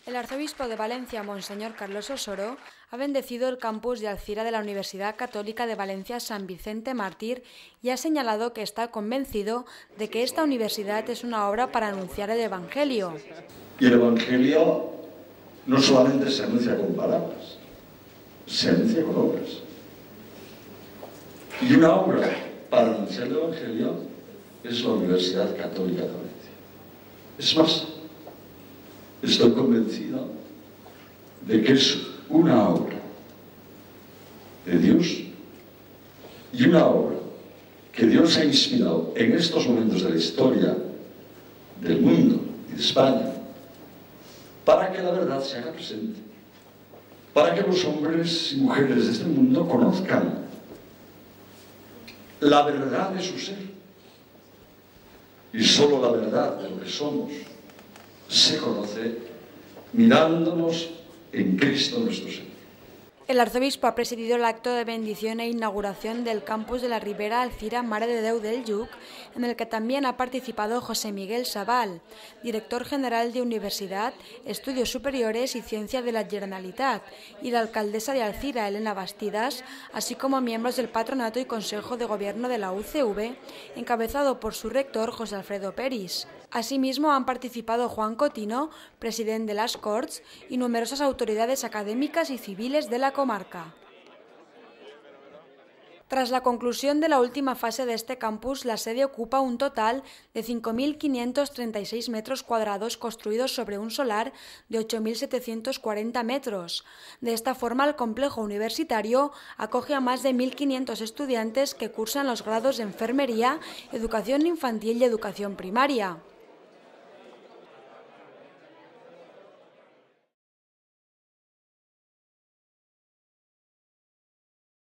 El arzobispo de Valencia, Monseñor Carlos Osoro, ha bendecido el campus de Alcira de la Universidad Católica de Valencia San Vicente Mártir y ha señalado que está convencido de que esta universidad es una obra para anunciar el Evangelio. Y el Evangelio no solamente se anuncia con palabras, se anuncia con obras. Y una obra para anunciar el Evangelio es la Universidad Católica de Valencia. Es más, estoy convencido de que es una obra de Dios y una obra que Dios ha inspirado en estos momentos de la historia del mundo y de España para que la verdad se haga presente, para que los hombres y mujeres de este mundo conozcan la verdad de su ser. Y solo la verdad de lo que somos se conoce mirándonos en Cristo nuestro Señor. El arzobispo ha presidido el acto de bendición e inauguración del campus de la Ribera Alcira Mare de Déu del Lluc, en el que también ha participado José Miguel Sabal, director general de Universidad, Estudios Superiores y Ciencia de la Generalitat, y la alcaldesa de Alcira, Elena Bastidas, así como miembros del patronato y consejo de gobierno de la UCV, encabezado por su rector José Alfredo Peris. Asimismo han participado Juan Cotino, presidente de las Corts, y numerosas autoridades académicas y civiles de la comarca. Tras la conclusión de la última fase de este campus, la sede ocupa un total de 5.536 metros cuadrados construidos sobre un solar de 8.740 metros. De esta forma, el complejo universitario acoge a más de 1.500 estudiantes que cursan los grados de enfermería, educación infantil y educación primaria.